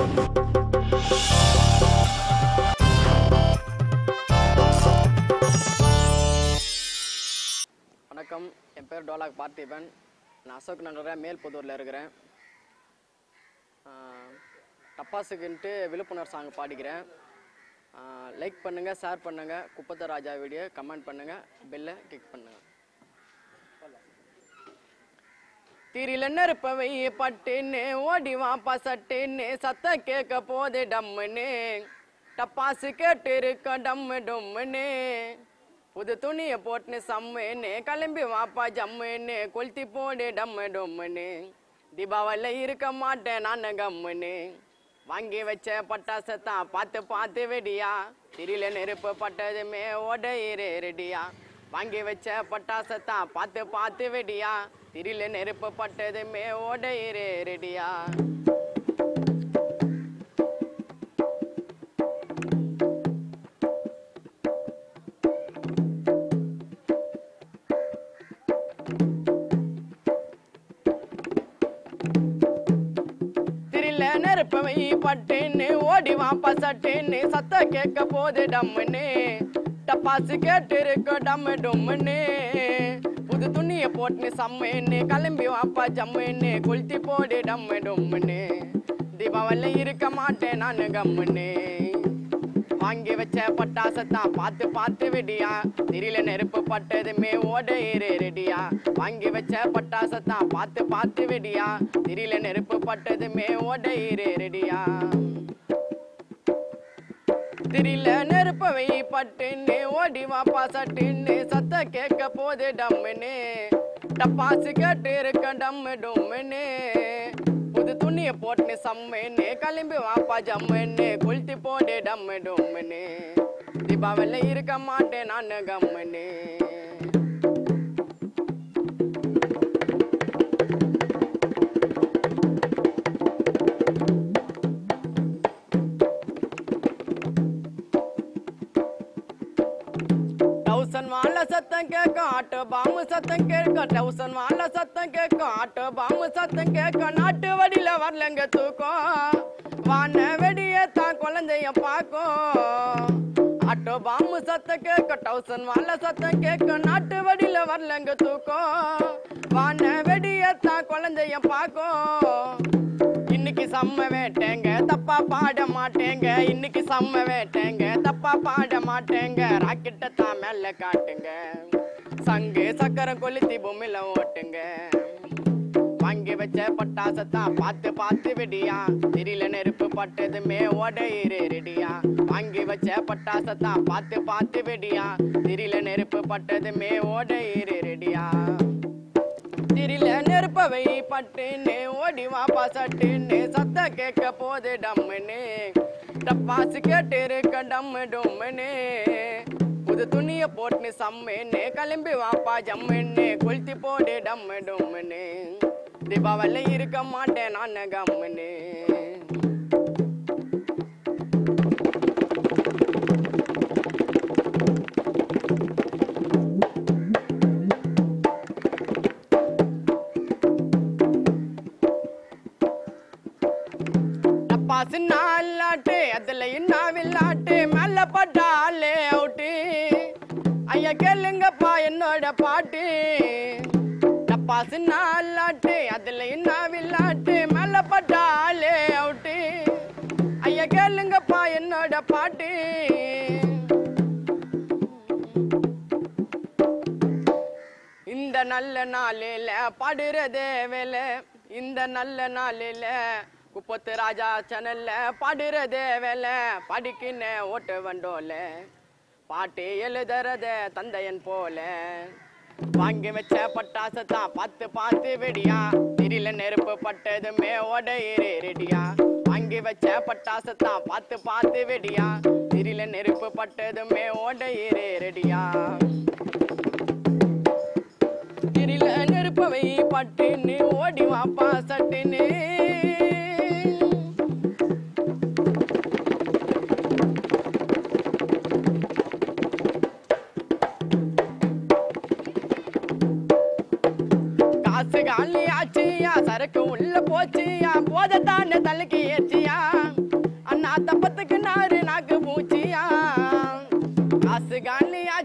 வணக்கம், என் பேர் டோலாக் பார்த்திபன். நான் அசோக் நகர மேல்புதூரில் இருக்கிறேன். டப்பாஸுக்குன்ட்டு விழுப்புணர்வு சாங் பாடிக்கிறேன். லைக் பண்ணுங்கள், ஷேர் பண்ணுங்கள், குப்பத்த ராஜா வீடியோ கமெண்ட் பண்ணுங்கள், பெல்லை கிளிக் பண்ணுங்கள். திரில நெருப்பவை பட்டுன்னு ஓடி வாப்பா சட்டுன்னு சத்த கேட்க போது டம்முன்னு டப்பாசு கேட்டு இருக்க டம்மு டொம்முன்னு புது துணியை போட்டுன்னு சம்முன்னு கிளம்பி வாப்பா ஜம்முன்னு கொளுத்தி போடு டம்மு டொம்முன்னு தீபாவளி இருக்க மாட்டேன் நான் கம்முன்னு வாங்கி வச்ச பட்டாசத்தான் பார்த்து பார்த்து வெடியா திரில நெருப்பு பட்டதுமே ஓடையிரு ரெடியா வாங்கி வச்ச பட்டாசத்தான் பார்த்து பார்த்து வெடியா திரில நெருப்பு பட்டதுமே ஓடையிரு ரெடியா. நெருப்பவை பட்டுன்னு ஓடி வாப்பா சட்டுன்னு சத்த கேட்க போது டம்முன்னு டப்பாசு கேட்டு இருக்க டம்மு டொம்முன்னு புது துணியை போட்டுன்னு சம்முன்னு கிளம்பி வாப்பா ஜம்முன்னு கொளுத்தி போடு டம்மு டொம்முன்னு தீபாவளி இருக்க மாட்டேன் நான் கம்முன்னு வாங்கி வச்ச பட்டாசத்தான் பார்த்து பார்த்து வெடியா திரில நெருப்பு பட்டதுமே ஓடையிரு ரெடியா வாங்கி வச்ச பட்டாசத்தான் பார்த்து பார்த்து வெடியா திரில நெருப்பு பட்டதுமே ஓடையிரு ரெடியா. திரில நெருப்பவை பட்டுன்னு ஓடி வாப்பா சட்டுன்னு சத்த கேட்க போது டம்முன்னு டப்பாசு கேட்டு இருக்க டம்மு டொம்முன்னு புது துணியை போட்டுன்னு சம்முன்னு கிளம்பி வாப்பா ஜம்முன்னு கொளுத்தி போடு டம்மு டொம்முன்னு தீபாவளி இருக்க மாட்டேன் நான் கம்முன்னு. டவுசன் வாழ சத்தம் கேட்கும் ஆட்டோ பாம்பு சத்தம் கேட்கும் டவுசன் வாழ சத்தம் கேட்கும் ஆட்டோ பாம்பு சத்தம் கேட்கும் நாட்டு வடியில வரலங்க தூக்கம் வான வெடிய தான் குழந்தைய பார்க்கும் ஆட்டோ பாம்பு சத்தம் கேட்கும் டவுசன் வாழ சத்தம் கேட்கும் நாட்டு வடியில வரலங்க தூக்கம் வான வெடிய தான் குழந்தைய பார்க்கும். இன்னைக்கு செம்ம வேட்டேங்க தப்பா பாட மாட்டேங்க இன்னைக்கு செம்ம வேட்டேங்க தப்பா பாட மாட்டேங்க ராக்கெட்டை தான் மேல காட்டுங்க சங்கு சக்கரம் கொளுத்தி பொம்மையில ஓட்டுங்க வாங்கி வச்ச பட்டாசத்தான் பார்த்து பார்த்து வெடியா திரில நெருப்பு பட்டதுமே ஓடையிரு ரெடியா வாங்கி வச்ச பட்டாசத்தான் பார்த்து பார்த்து வெடியா திரில நெருப்பு பட்டதுமே ஓடையிரு ரெடியா. திரில நெருப்பவை பட்டுன்னு ஓடி வாப்பா சட்டுன்னு சத்த கேட்க போது டம்முன்னு டப்பாசு கேட்டு இருக்க டம்மு டொம்முன்னு புது துணியை போட்டுன்னு சம்முன்னு கிளம்பி வாப்பா ஜம்முன்னு கொளுத்தி போடு டம்மு டொம்முன்னு தீபாவளி இருக்க மாட்டேன் நான் கம்முன்னு. நாளாட்டு அதுல என்ன விளாட்டு மேல பட்டாலே அவுட்டு ஐயா கேளுங்கப்பா என்னோட பாட்டு டப்பாசு நாளாட்டு அதுல என்ன விளாட்டு மேல பட்டாலே அவுட்டு ஐயா கேளுங்கப்பா என்னோட பாட்டு. இந்த நல்ல நாளில பாடுறதே வேலை இந்த நல்ல நாளில குப்பத்து ராஜா சேனல்ல பாடுறதே வேலை படிக்கின ஓட்டு வண்டோல பாட்டு எழுதுறத தந்தையன் போல வாங்கி வச்ச பட்டாசத்தான் பார்த்து பார்த்து வெடியா திரில நெருப்பு பட்டதுமே ஓடையிரு ரெடியா வாங்கி வச்ச பட்டாசத்தான் பார்த்து பார்த்து வெடியா திரில நெருப்பு பட்டதுமே ஓடையிரு ரெடியா. திரில நெருப்பவை பட்டுன்னு ஓடி வாப்பா சட்டுன்னு காசு காலி ஆச்சியா சரக்கு உள்ள போச்சியா போதத்தான தலைக்கு ஏச்சியா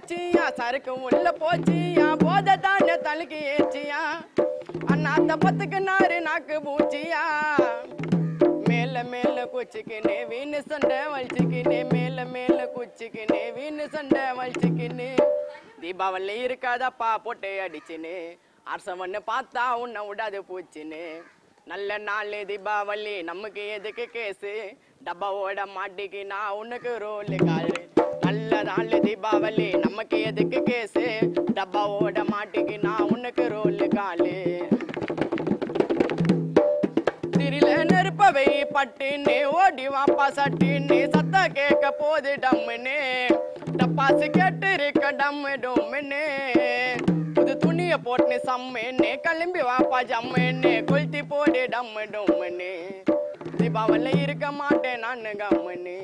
போச்சியா சருக்கு உள்ள போச்சியா போதை தானே தலைக்கு ஏச்சியா அண்ணாத்த பத்துக்கு நாரு நாக்கு பூச்சியா மேல மேல குச்சிக்கினே வீணு சண்டை வலிச்சுக்கினே மேல மேல குச்சிக்கினே வீணு சண்டை வலிச்சுக்கினே தீபாவளி இருக்காதப்பா போட்டு அடிச்சுன்னு அரசவன்னு பார்த்தா உன்னை விடாது பூச்சின்னு நல்ல நாள் தீபாவளி நமக்கு எதுக்கு கேசு டப்பாவோட மாட்டிக்கு நான் உனக்கு ரோல் காலு நல்ல நாள் தீபாவளி நமக்கு எதுக்கு கேசு டப்பாவோட மாட்டிக்கு நான் உனக்கு ரோல் காலு திரில நெருப்பவை பட்டுன்னு ஓடி வாப்பா சட்டுன்னு சத்தா கேட்க போது டம்முன்னு டப்பாசு கேட்டு இருக்க டம்மு டொம்முன்னு புது துணிய போட்டு சம்முன்னு கிளம்பி வாப்பா ஜம்முன்னு கொளுத்தி போடு டம்மு டொம்முன்னு தீபாவளி இருக்க மாட்டேன் நான் கம்முன்னு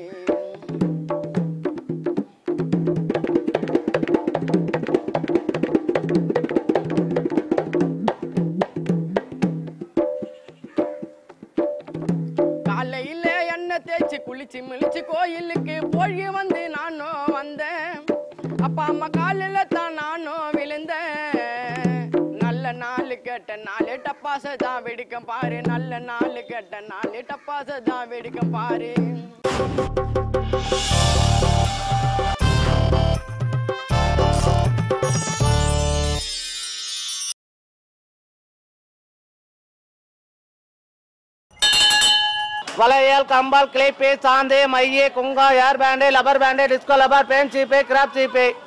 காலையில எண்ணெய் தேய்ச்சி குளிச்சு மிளிச்சு கோயிலுக்கு போய் வந்து நானும் வந்தேன் அப்பா அம்மா காலில தான் நானும் விழுந்தேன் நல்ல நாள் கேட்ட நாளே டப்பாசை தான் வெடிக்கும் பாரு நல்ல நாள் கேட்ட நாளே டப்பாசை தான் வெடிக்கும் பாரு वलयल कंबल क्लिप सांदे मइये कुंगा hair band rubber band disco rubber pen चीपे क्रैप चीपे